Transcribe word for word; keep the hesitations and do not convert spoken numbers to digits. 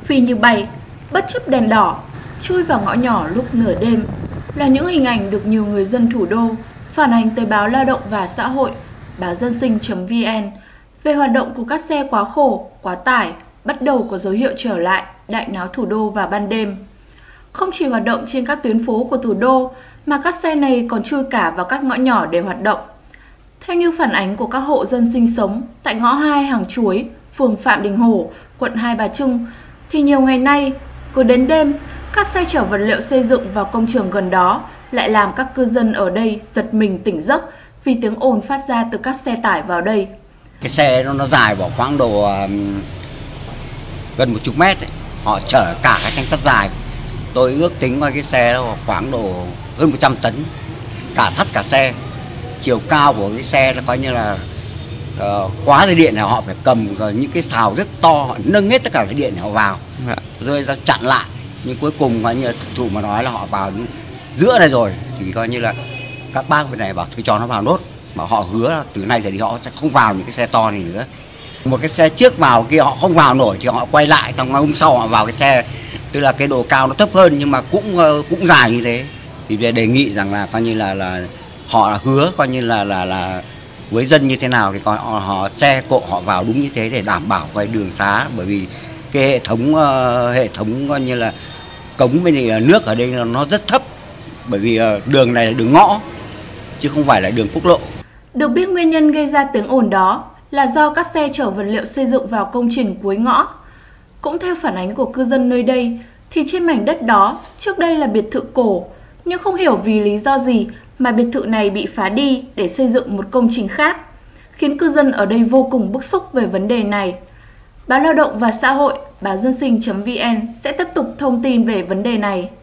phi như bay, bất chấp đèn đỏ, chui vào ngõ nhỏ lúc nửa đêm là những hình ảnh được nhiều người dân thủ đô phản ánh tới báo Lao động và Xã hội, báo dân sinh chấm vn về hoạt động của các xe quá khổ, quá tải bắt đầu có dấu hiệu trở lại đại náo thủ đô vào ban đêm. Không chỉ hoạt động trên các tuyến phố của thủ đô mà các xe này còn chui cả vào các ngõ nhỏ để hoạt động. Theo như phản ánh của các hộ dân sinh sống tại ngõ hai Hàng Chuối, phường Phạm Đình Hổ, quận Hai Bà Trưng, thì nhiều ngày nay, cứ đến đêm, các xe chở vật liệu xây dựng vào công trường gần đó lại làm các cư dân ở đây giật mình tỉnh giấc vì tiếng ồn phát ra từ các xe tải vào đây. Cái xe nó, nó dài vào khoảng độ um, gần một chục mét ấy. Họ chở cả cái thanh sắt dài. Tôi ước tính coi cái xe đó khoảng độ hơn một trăm tấn, cả thắt cả xe. Chiều cao của cái xe nó coi như là uh, quá dây điện này họ phải cầm những cái xào rất to, họ nâng hết tất cả dây điện này họ vào, dạ. Rồi ra chặn lại. Nhưng cuối cùng coi như là thực thụ mà nói là họ vào giữa này rồi thì coi như là các bác bên này bảo thôi cho nó vào nốt, mà họ hứa là từ nay trở đi họ sẽ không vào những cái xe to này nữa. Một cái xe trước vào kia họ không vào nổi thì họ quay lại, xong hôm sau họ vào cái xe, tức là cái độ cao nó thấp hơn nhưng mà cũng cũng dài như thế. Thì về đề nghị rằng là coi như là là họ là hứa coi như là là là với dân như thế nào thì coi họ, họ xe cộ họ vào đúng như thế để đảm bảo cái đường xá, bởi vì cái hệ thống uh, hệ thống coi như là cống bên này nước ở đây nó rất thấp, bởi vì uh, đường này là đường ngõ chứ không phải là đường quốc lộ. Được biết nguyên nhân gây ra tiếng ồn đó là do các xe chở vật liệu xây dựng vào công trình cuối ngõ. Cũng theo phản ánh của cư dân nơi đây thì trên mảnh đất đó trước đây là biệt thự cổ, nhưng không hiểu vì lý do gì mà biệt thự này bị phá đi để xây dựng một công trình khác, khiến cư dân ở đây vô cùng bức xúc về vấn đề này. Báo Lao động và Xã hội, báo dân sinh chấm vn sẽ tiếp tục thông tin về vấn đề này.